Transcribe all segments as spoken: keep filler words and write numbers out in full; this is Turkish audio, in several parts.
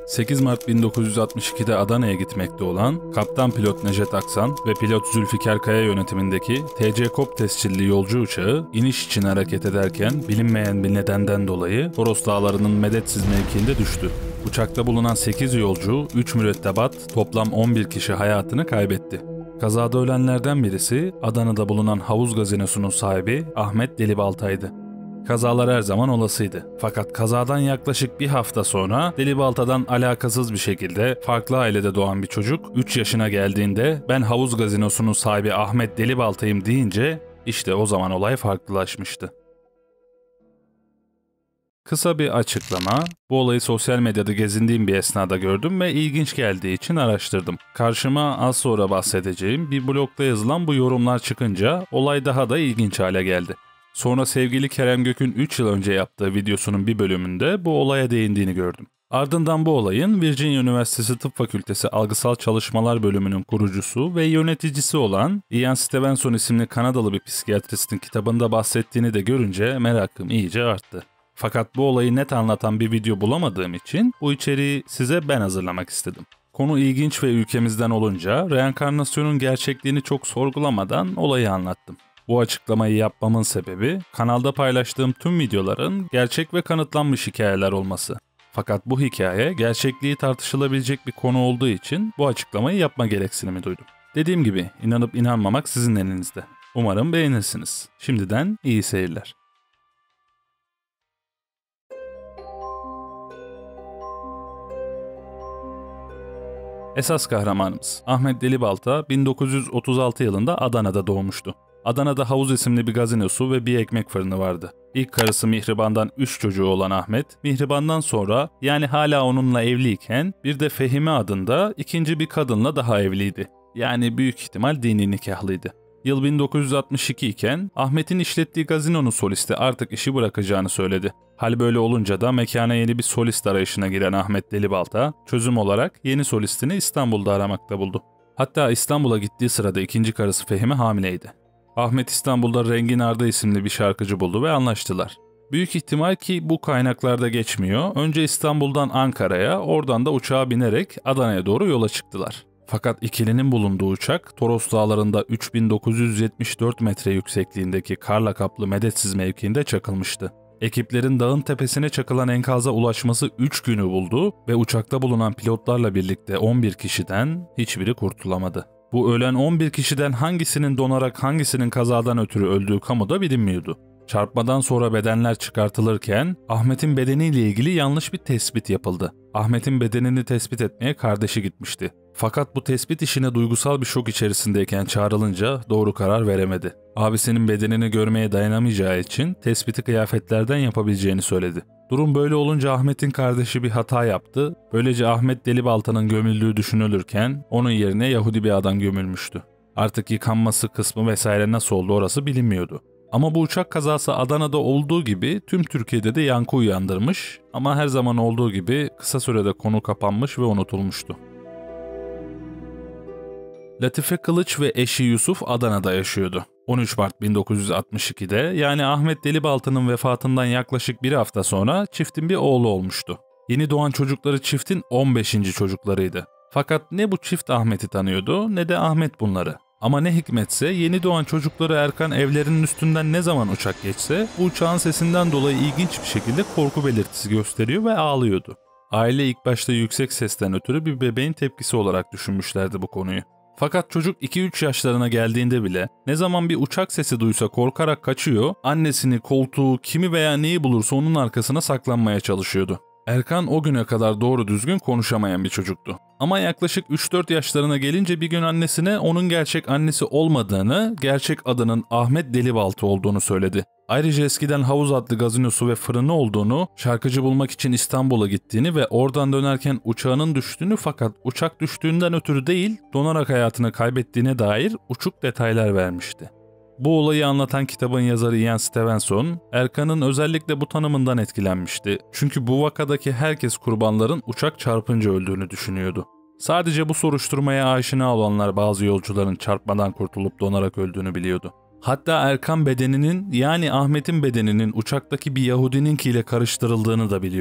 sekiz Mart bin dokuz yüz altmış ikide Adana'ya gitmekte olan kaptan pilot Necdet Aksan ve pilot Zülfikar Kaya yönetimindeki T C KOP tescilli yolcu uçağı iniş için hareket ederken bilinmeyen bir nedenden dolayı Toros Dağları'nın Medetsiz mevkiinde düştü. Uçakta bulunan sekiz yolcu, üç mürettebat, toplam on bir kişi hayatını kaybetti. Kazada ölenlerden birisi Adana'da bulunan havuz gazinosunun sahibi Ahmet Delibalta'ydı. Kazalar her zaman olasıydı. Fakat kazadan yaklaşık bir hafta sonra Delibalta'dan alakasız bir şekilde farklı ailede doğan bir çocuk üç yaşına geldiğinde ben havuz gazinosunun sahibi Ahmet Delibalta'yım deyince işte o zaman olay farklılaşmıştı. Kısa bir açıklama, bu olayı sosyal medyada gezindiğim bir esnada gördüm ve ilginç geldiği için araştırdım. Karşıma az sonra bahsedeceğim bir blogda yazılan bu yorumlar çıkınca olay daha da ilginç hale geldi. Sonra sevgili Kerem Gök'ün üç yıl önce yaptığı videosunun bir bölümünde bu olaya değindiğini gördüm. Ardından bu olayın Virginia Üniversitesi Tıp Fakültesi Algısal Çalışmalar Bölümünün kurucusu ve yöneticisi olan Ian Stevenson isimli Kanadalı bir psikiyatristin kitabında bahsettiğini de görünce merakım iyice arttı. Fakat bu olayı net anlatan bir video bulamadığım için bu içeriği size ben hazırlamak istedim. Konu ilginç ve ülkemizden olunca reenkarnasyonun gerçekliğini çok sorgulamadan olayı anlattım. Bu açıklamayı yapmamın sebebi kanalda paylaştığım tüm videoların gerçek ve kanıtlanmış hikayeler olması. Fakat bu hikaye gerçekliği tartışılabilecek bir konu olduğu için bu açıklamayı yapma gereksinimi duydum. Dediğim gibi inanıp inanmamak sizin elinizde. Umarım beğenirsiniz. Şimdiden iyi seyirler. Esas kahramanımız Ahmet Delibalta bin dokuz yüz otuz altı yılında Adana'da doğmuştu. Adana'da Havuz isimli bir gazinosu ve bir ekmek fırını vardı. İlk karısı Mihriban'dan üç çocuğu olan Ahmet, Mihriban'dan sonra yani hala onunla evliyken bir de Fehime adında ikinci bir kadınla daha evliydi. Yani büyük ihtimal dini nikahlıydı. Yıl bin dokuz yüz altmış iki iken Ahmet'in işlettiği gazinonun solisti artık işi bırakacağını söyledi. Hal böyle olunca da mekana yeni bir solist arayışına giren Ahmet Delibalta, çözüm olarak yeni solistini İstanbul'da aramakta buldu. Hatta İstanbul'a gittiği sırada ikinci karısı Fehime hamileydi. Ahmet İstanbul'da Rengin Arda isimli bir şarkıcı buldu ve anlaştılar. Büyük ihtimal ki bu kaynaklarda geçmiyor. Önce İstanbul'dan Ankara'ya, oradan da uçağa binerek Adana'ya doğru yola çıktılar. Fakat ikilinin bulunduğu uçak Toros Dağları'nda üç bin dokuz yüz yetmiş dört metre yüksekliğindeki karla kaplı Medetsiz mevkiinde çakılmıştı. Ekiplerin dağın tepesine çakılan enkaza ulaşması üç günü buldu ve uçakta bulunan pilotlarla birlikte on bir kişiden hiçbiri kurtulamadı. Bu ölen on bir kişiden hangisinin donarak hangisinin kazadan ötürü öldüğü kamuda bilinmiyordu. Çarpmadan sonra bedenler çıkartılırken Ahmet'in bedeniyle ilgili yanlış bir tespit yapıldı. Ahmet'in bedenini tespit etmeye kardeşi gitmişti. Fakat bu tespit işine duygusal bir şok içerisindeyken çağrılınca doğru karar veremedi. Abisinin bedenini görmeye dayanamayacağı için tespiti kıyafetlerden yapabileceğini söyledi. Durum böyle olunca Ahmet'in kardeşi bir hata yaptı. Böylece Ahmet Delibalta'nın gömüldüğü düşünülürken onun yerine Yahudi bir adam gömülmüştü. Artık yıkanması kısmı vesaire nasıl oldu orası bilinmiyordu. Ama bu uçak kazası Adana'da olduğu gibi tüm Türkiye'de de yankı uyandırmış ama her zaman olduğu gibi kısa sürede konu kapanmış ve unutulmuştu. Latife Kılıç ve eşi Yusuf Adana'da yaşıyordu. on üç Mart bin dokuz yüz altmış ikide yani Ahmet Delibalta'nın vefatından yaklaşık bir hafta sonra çiftin bir oğlu olmuştu. Yeni doğan çocukları çiftin on beşinci çocuklarıydı. Fakat ne bu çift Ahmet'i tanıyordu ne de Ahmet bunları. Ama ne hikmetse yeni doğan çocukları Erkan evlerinin üstünden ne zaman uçak geçse bu uçağın sesinden dolayı ilginç bir şekilde korku belirtisi gösteriyor ve ağlıyordu. Aile ilk başta yüksek sesten ötürü bir bebeğin tepkisi olarak düşünmüşlerdi bu konuyu. Fakat çocuk iki üç yaşlarına geldiğinde bile ne zaman bir uçak sesi duysa korkarak kaçıyor, annesini, koltuğu, kimi veya neyi bulursa onun arkasına saklanmaya çalışıyordu. Erkan o güne kadar doğru düzgün konuşamayan bir çocuktu. Ama yaklaşık üç dört yaşlarına gelince bir gün annesine onun gerçek annesi olmadığını, gerçek adının Ahmet Delibalta olduğunu söyledi. Ayrıca eskiden Havuz adlı gazinosu ve fırını olduğunu, şarkıcı bulmak için İstanbul'a gittiğini ve oradan dönerken uçağının düştüğünü fakat uçak düştüğünden ötürü değil, donarak hayatını kaybettiğine dair uçuk detaylar vermişti. Bu olayı anlatan kitabın yazarı Ian Stevenson, Erkan'ın özellikle bu tanımından etkilenmişti. Çünkü bu vakadaki herkes kurbanların uçak çarpınca öldüğünü düşünüyordu. Sadece bu soruşturmaya aşina olanlar bazı yolcuların çarpmadan kurtulup donarak öldüğünü biliyordu. Hatta Erkan bedeninin yani Ahmet'in bedeninin uçaktaki bir Yahudininkiyle karıştırıldığını da biliyordu.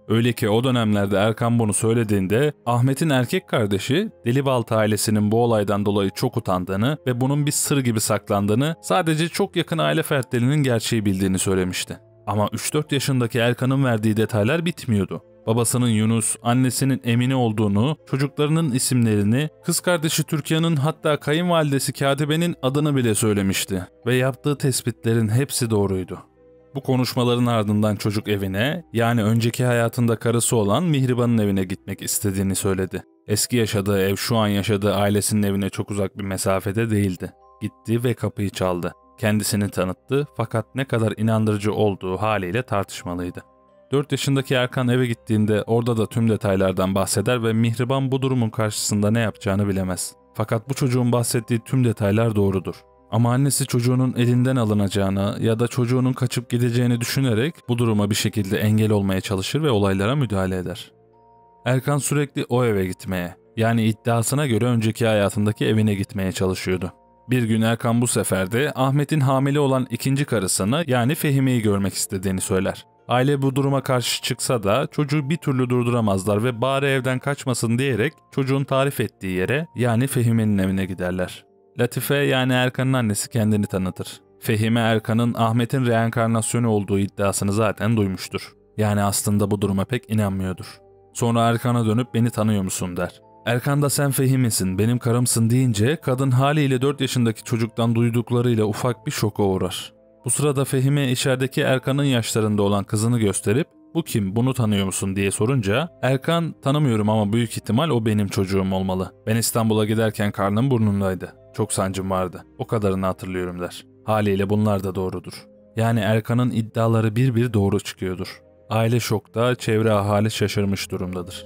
Öyle ki o dönemlerde Erkan bunu söylediğinde Ahmet'in erkek kardeşi Delibaltı ailesinin bu olaydan dolayı çok utandığını ve bunun bir sır gibi saklandığını, sadece çok yakın aile fertlerinin gerçeği bildiğini söylemişti. Ama üç dört yaşındaki Erkan'ın verdiği detaylar bitmiyordu. Babasının Yunus, annesinin Emine olduğunu, çocuklarının isimlerini, kız kardeşi Türkiye'nin, hatta kayınvalidesi Katibe'nin adını bile söylemişti. Ve yaptığı tespitlerin hepsi doğruydu. Bu konuşmaların ardından çocuk evine, yani önceki hayatında karısı olan Mihriban'ın evine gitmek istediğini söyledi. Eski yaşadığı ev şu an yaşadığı ailesinin evine çok uzak bir mesafede değildi. Gitti ve kapıyı çaldı. Kendisini tanıttı, fakat ne kadar inandırıcı olduğu haliyle tartışmalıydı. dört yaşındaki Erkan eve gittiğinde orada da tüm detaylardan bahseder ve Mihriban bu durumun karşısında ne yapacağını bilemez. Fakat bu çocuğun bahsettiği tüm detaylar doğrudur. Ama annesi çocuğunun elinden alınacağını ya da çocuğunun kaçıp gideceğini düşünerek bu duruma bir şekilde engel olmaya çalışır ve olaylara müdahale eder. Erkan sürekli o eve gitmeye, yani iddiasına göre önceki hayatındaki evine gitmeye çalışıyordu. Bir gün Erkan bu sefer de Ahmet'in hamile olan ikinci karısını, yani Fehime'yi görmek istediğini söyler. Aile bu duruma karşı çıksa da çocuğu bir türlü durduramazlar ve bari evden kaçmasın diyerek çocuğun tarif ettiği yere, yani Fehime'nin evine giderler. Latife, yani Erkan'ın annesi, kendini tanıtır. Fehime, Erkan'ın Ahmet'in reenkarnasyonu olduğu iddiasını zaten duymuştur. Yani aslında bu duruma pek inanmıyordur. Sonra Erkan'a dönüp beni tanıyor musun der. Erkan da sen Fehime'sin, benim karımsın deyince kadın haliyle dört yaşındaki çocuktan duyduklarıyla ufak bir şoka uğrar. Bu sırada Fehime içerideki Erkan'ın yaşlarında olan kızını gösterip bu kim, bunu tanıyor musun diye sorunca Erkan tanımıyorum ama büyük ihtimal o benim çocuğum olmalı. Ben İstanbul'a giderken karnım burnumdaydı. Çok sancım vardı. O kadarını hatırlıyorum der. Haliyle bunlar da doğrudur. Yani Erkan'ın iddiaları bir bir doğru çıkıyordur. Aile şokta, çevre ahali şaşırmış durumdadır.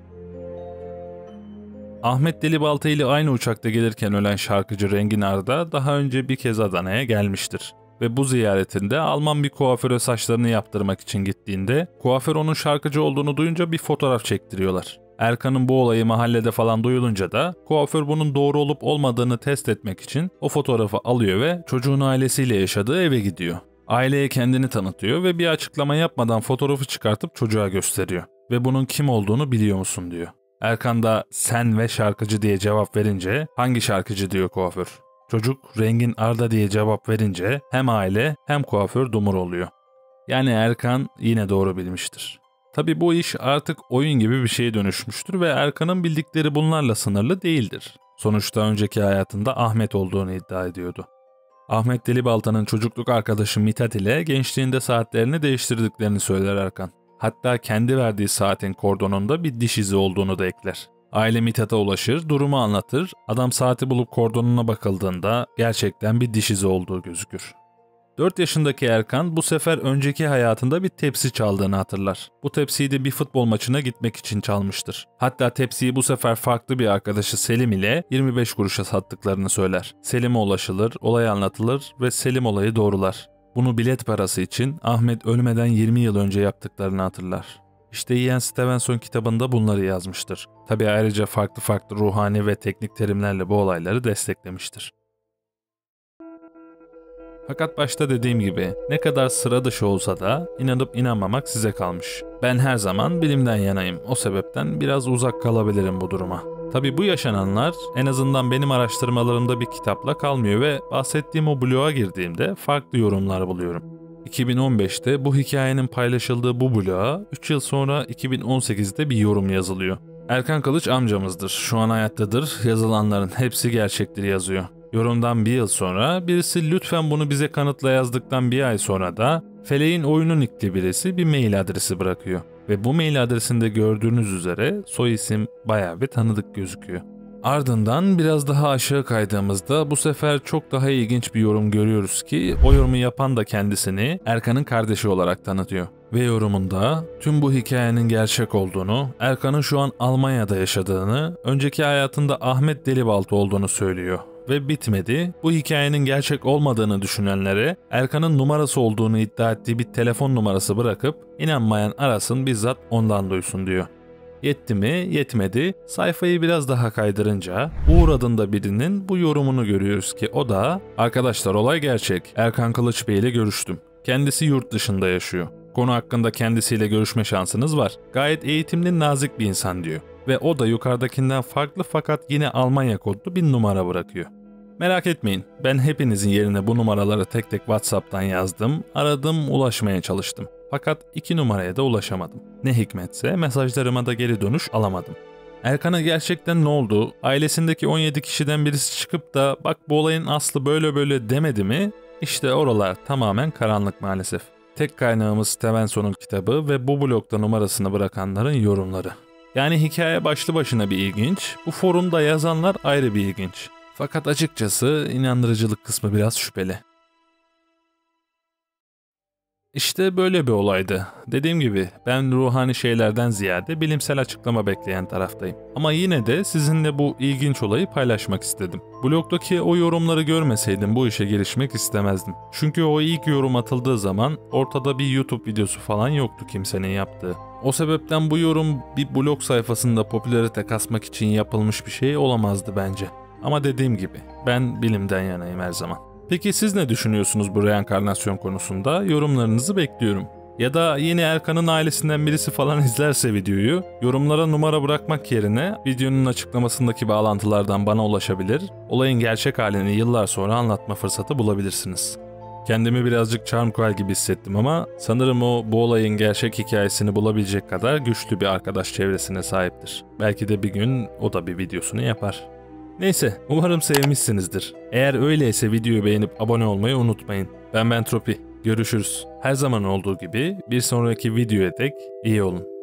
Ahmet Delibaltı ile aynı uçakta gelirken ölen şarkıcı Rengin Arda daha önce bir kez Adana'ya gelmiştir. Ve bu ziyaretinde Alman bir kuaföre saçlarını yaptırmak için gittiğinde kuaför onun şarkıcı olduğunu duyunca bir fotoğraf çektiriyorlar. Erkan'ın bu olayı mahallede falan duyulunca da kuaför bunun doğru olup olmadığını test etmek için o fotoğrafı alıyor ve çocuğun ailesiyle yaşadığı eve gidiyor. Aileye kendini tanıtıyor ve bir açıklama yapmadan fotoğrafı çıkartıp çocuğa gösteriyor. Ve bunun kim olduğunu biliyor musun diyor. Erkan da sen ve şarkıcı diye cevap verince hangi şarkıcı diyor kuaför. Çocuk Rengin Arda diye cevap verince hem aile hem kuaför dumur oluyor. Yani Erkan yine doğru bilmiştir. Tabi bu iş artık oyun gibi bir şeye dönüşmüştür ve Erkan'ın bildikleri bunlarla sınırlı değildir. Sonuçta önceki hayatında Ahmet olduğunu iddia ediyordu. Ahmet Delibaltı'nın çocukluk arkadaşı Mithat ile gençliğinde saatlerini değiştirdiklerini söyler Erkan. Hatta kendi verdiği saatin kordonunda bir diş izi olduğunu da ekler. Aile Mithat'a ulaşır, durumu anlatır. Adam saati bulup kordonuna bakıldığında gerçekten bir diş izi olduğu gözükür. dört yaşındaki Erkan bu sefer önceki hayatında bir tepsi çaldığını hatırlar. Bu tepsiyi de bir futbol maçına gitmek için çalmıştır. Hatta tepsiyi bu sefer farklı bir arkadaşı Selim ile yirmi beş kuruşa sattıklarını söyler. Selim'e ulaşılır, olay anlatılır ve Selim olayı doğrular. Bunu bilet parası için Ahmet ölmeden yirmi yıl önce yaptıklarını hatırlar. İşte Ian Stevenson kitabında bunları yazmıştır. Tabi ayrıca farklı farklı ruhani ve teknik terimlerle bu olayları desteklemiştir. Fakat başta dediğim gibi ne kadar sıra dışı olsa da inanıp inanmamak size kalmış. Ben her zaman bilimden yanayım. O sebepten biraz uzak kalabilirim bu duruma. Tabi bu yaşananlar en azından benim araştırmalarımda bir kitapla kalmıyor ve bahsettiğim o bloğa girdiğimde farklı yorumlar buluyorum. iki bin on beşte bu hikayenin paylaşıldığı bu bloğa üç yıl sonra iki bin on sekizde bir yorum yazılıyor. Erkan Kılıç amcamızdır, şu an hayattadır, yazılanların hepsi gerçektir yazıyor. Yorumdan bir yıl sonra birisi lütfen bunu bize kanıtla yazdıktan bir ay sonra da Feleğin Oyunu nickli birisi bir mail adresi bırakıyor. Ve bu mail adresinde gördüğünüz üzere soy isim bayağı bir tanıdık gözüküyor. Ardından biraz daha aşağı kaydığımızda bu sefer çok daha ilginç bir yorum görüyoruz ki o yorumu yapan da kendisini Erkan'ın kardeşi olarak tanıtıyor. Ve yorumunda tüm bu hikayenin gerçek olduğunu, Erkan'ın şu an Almanya'da yaşadığını, önceki hayatında Ahmet Delibaltı olduğunu söylüyor. Ve bitmedi, bu hikayenin gerçek olmadığını düşünenlere Erkan'ın numarası olduğunu iddia ettiği bir telefon numarası bırakıp inanmayan arasın bizzat ondan duysun diyor. Yetti mi? Yetmedi. Sayfayı biraz daha kaydırınca Uğur adında birinin bu yorumunu görüyoruz ki o da arkadaşlar olay gerçek. Erkan Kılıç Bey ile görüştüm. Kendisi yurt dışında yaşıyor. konu hakkında kendisiyle görüşme şansınız var. Gayet eğitimli, nazik bir insan diyor. Ve o da yukarıdakinden farklı fakat yine Almanya kodlu bir numara bırakıyor. Merak etmeyin, ben hepinizin yerine bu numaraları tek tek WhatsApp'tan yazdım, aradım, ulaşmaya çalıştım. Fakat iki numaraya da ulaşamadım. Ne hikmetse mesajlarıma da geri dönüş alamadım. Erkan'a gerçekten ne oldu? Ailesindeki on yedi kişiden birisi çıkıp da bak bu olayın aslı böyle böyle demedi mi? İşte oralar tamamen karanlık maalesef. Tek kaynağımız Stevenson'un kitabı ve bu blogda numarasını bırakanların yorumları. Yani hikaye başlı başına bir ilginç, bu forumda yazanlar ayrı bir ilginç. Fakat açıkçası inandırıcılık kısmı biraz şüpheli. İşte böyle bir olaydı. Dediğim gibi ben ruhani şeylerden ziyade bilimsel açıklama bekleyen taraftayım. Ama yine de sizinle bu ilginç olayı paylaşmak istedim. Blogdaki o yorumları görmeseydim bu işe girişmek istemezdim. Çünkü o ilk yorum atıldığı zaman ortada bir YouTube videosu falan yoktu kimsenin yaptığı. O sebepten bu yorum bir blog sayfasında popülarite kasmak için yapılmış bir şey olamazdı bence. Ama dediğim gibi ben bilimden yanayım her zaman. Peki siz ne düşünüyorsunuz bu reenkarnasyon konusunda? Yorumlarınızı bekliyorum. Ya da yine Erkan'ın ailesinden birisi falan izlerse videoyu, yorumlara numara bırakmak yerine videonun açıklamasındaki bağlantılardan bana ulaşabilir, olayın gerçek halini yıllar sonra anlatma fırsatı bulabilirsiniz. Kendimi birazcık Charm Coil gibi hissettim ama sanırım o bu olayın gerçek hikayesini bulabilecek kadar güçlü bir arkadaş çevresine sahiptir. Belki de bir gün o da bir videosunu yapar. Neyse, umarım sevmişsinizdir. Eğer öyleyse videoyu beğenip abone olmayı unutmayın. Ben Bentropi. Görüşürüz. Her zaman olduğu gibi bir sonraki videoya dek iyi olun.